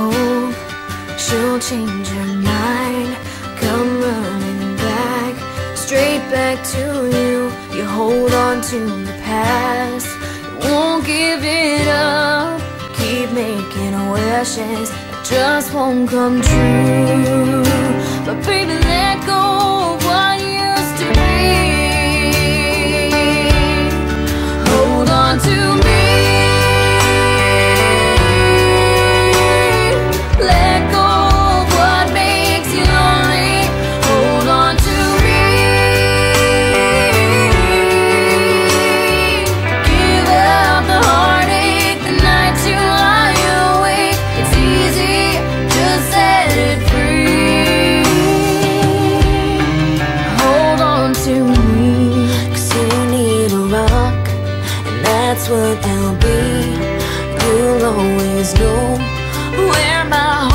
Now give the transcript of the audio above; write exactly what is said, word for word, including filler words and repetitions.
hope she'll change her mind, come running back, straight back to you. You hold on to the past, you won't give it up, keep making wishes that just won't come true. But baby, let go of what used to be. Hold on to me. That's what I'll be. You'll always know where my